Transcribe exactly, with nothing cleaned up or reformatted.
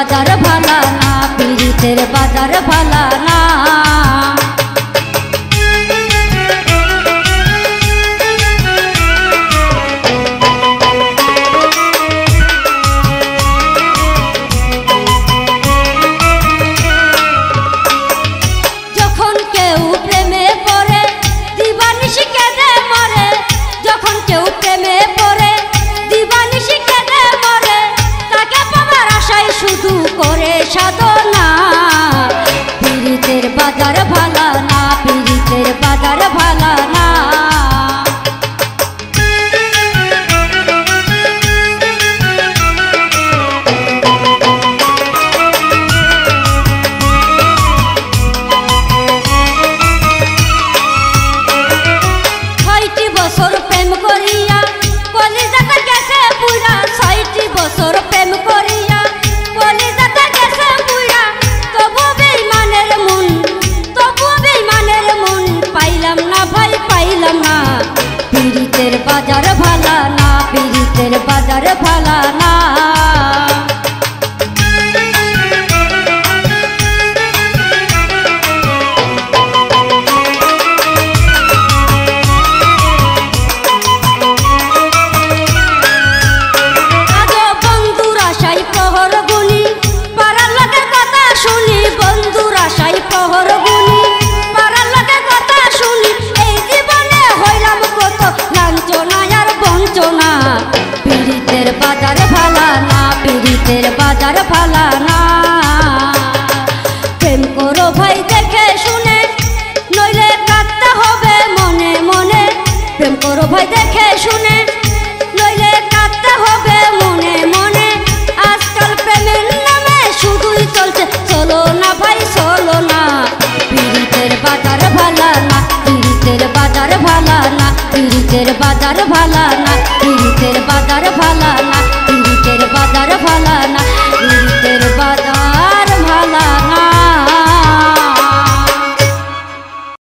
বাজার ভালা না, পীড়িতের বাজার ভালা না। সাধনা পীড়িতের বাজার ভালা না, পীড়িতের বাজার ভালা না। ছয়টি বছর প্রেম করিয়া কলিজাটা গেছে পুরা, ছয়টি বছর প্রেম করিয়া কলিজাটা গেছে পুরা, তবু বেঈমানের মন, তবু বেঈমানের মন পাইলাম না ভাই পাইলাম না। পীড়িতের বাজার ভালা না, পীড়িতের বাজার ভালা না। পীড়িতের বাজার ভালা না, পীড়িতের বাজার ভালা না। প্রেম করো ভাই দেখে শুনে, নইলে কাঁদতে হবে মনে মনে। প্রেম করো ভাই দেখে শুনে, নইলে কাঁদতে হবে মনে মনে। আজকাল প্রেমের নামে শুধুই চলছে চলো না ভাই চলো না। পীড়িতের বাজার ভালা না, পীড়িতের বাজার ভালা না, পীড়িতের বাজার ভালা না, পীড়িতের বাজার ভালা না।